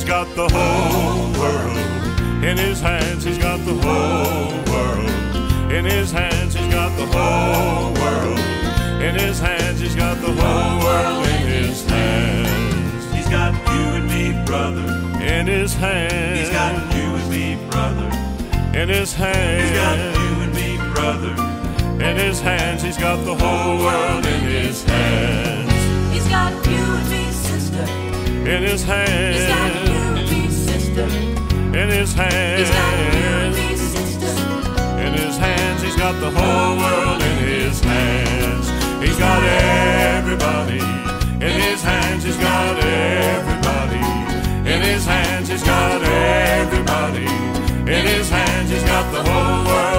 got the whole world in his hands. He's got the whole world in his hands. He's got the whole world in his hands. He's got the whole world in his hands. He's got you and me, brother, in his hands. he's got you and me, brother, in his hands. he's got you and me, brother, in his hands. He's got the whole world in his hands. He's got you and me, sister. In his hands. He's got you and me, sister. In his hands. He's got you and me, sister. In his hands. He's got the whole world in his hands. He's got everybody in his hands. He's got everybody in his hands. He's got everybody in his hands. He's got the whole world